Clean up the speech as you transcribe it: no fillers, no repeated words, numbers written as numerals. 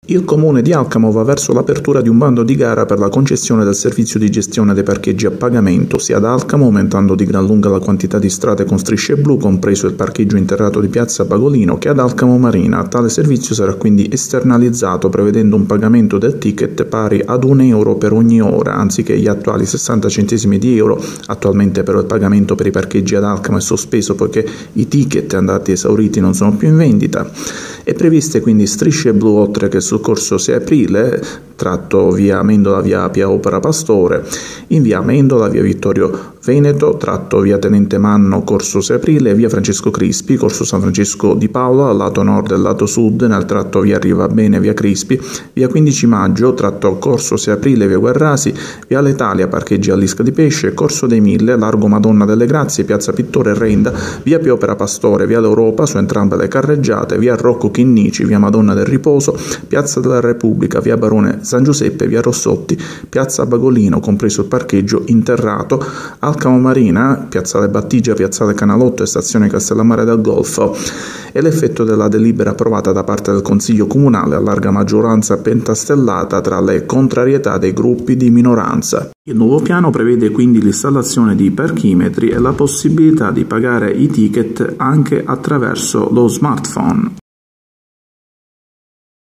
Il comune di Alcamo va verso l'apertura di un bando di gara per la concessione del servizio di gestione dei parcheggi a pagamento, sia ad Alcamo, aumentando di gran lunga la quantità di strade con strisce blu, compreso il parcheggio interrato di Piazza Bagolino, che ad Alcamo Marina. Tale servizio sarà quindi esternalizzato, prevedendo un pagamento del ticket pari ad €1 per ogni ora, anziché gli attuali 60 centesimi di euro. Attualmente però il pagamento per i parcheggi ad Alcamo è sospeso poiché i ticket andati esauriti non sono più in vendita. È previste quindi strisce blu oltre che sul corso 6 aprile, tratto via Amendola via Pia Opera Pastore, in via Amendola via Vittorio Veneto, tratto via Tenente Manno, corso 6 aprile, via Francesco Crispi, corso San Francesco di Paola, lato nord e lato sud, nel tratto via Rivabene, via Crispi, via 15 maggio, tratto corso 6 aprile, via Guerrasi, via l'Italia, parcheggi all'Isca di Pesce, corso dei Mille, largo Madonna delle Grazie, piazza Pittore e Renda, via Pia Opera Pastore, via l'Europa, su entrambe le carreggiate, via Rocco Chinnici, via Madonna del Riposo, piazza della Repubblica, via Barone San Giuseppe, via Rossotti, piazza Bagolino, compreso il parcheggio interrato, Alcamo Marina, piazzale Battigia, piazzale Canalotto e stazione Castellammare del Golfo. E l'effetto della delibera approvata da parte del Consiglio Comunale a larga maggioranza pentastellata tra le contrarietà dei gruppi di minoranza. Il nuovo piano prevede quindi l'installazione di parchimetri e la possibilità di pagare i ticket anche attraverso lo smartphone.